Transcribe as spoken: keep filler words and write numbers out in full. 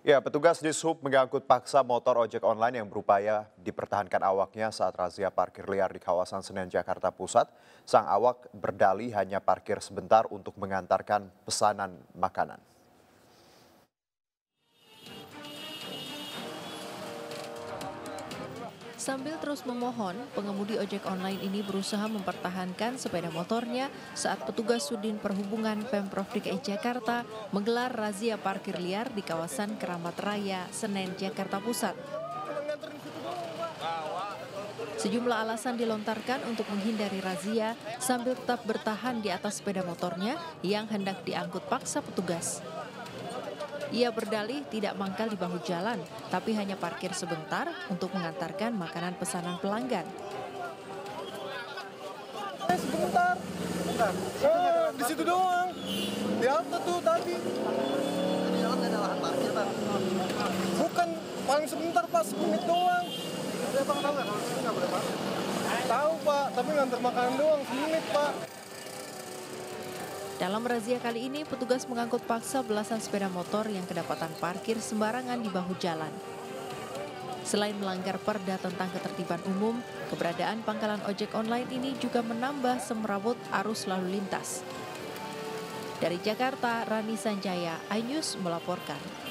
Ya, petugas di Sub mengangkut paksa motor ojek online yang berupaya dipertahankan awaknya saat razia parkir liar di kawasan Senen, Jakarta Pusat. Sang awak berdalih hanya parkir sebentar untuk mengantarkan pesanan makanan. Sambil terus memohon, pengemudi ojek online ini berusaha mempertahankan sepeda motornya saat petugas Sudin Perhubungan Pemprov D K I Jakarta menggelar razia parkir liar di kawasan Keramat Raya, Senen, Jakarta Pusat. Sejumlah alasan dilontarkan untuk menghindari razia sambil tetap bertahan di atas sepeda motornya yang hendak diangkut paksa petugas. Ia berdalih tidak mangkal di bahu jalan, tapi hanya parkir sebentar untuk mengantarkan makanan pesanan pelanggan. Eh, sebentar. Bentar. Eh, di situ doang. Di halte tuh tadi. Di jalan ada lahan parkir, Bang. Bukan, paling sebentar, Pak. sepuluh menit doang. Tapi Abang tahu nggak kalau di sini nggak boleh parkir? Tahu, Pak. Tapi ngantar makanan doang, sepuluh menit, Pak. Dalam razia kali ini, petugas mengangkut paksa belasan sepeda motor yang kedapatan parkir sembarangan di bahu jalan. Selain melanggar perda tentang ketertiban umum, keberadaan pangkalan ojek online ini juga menambah semrawut arus lalu lintas. Dari Jakarta, Rani Sanjaya, iNews melaporkan.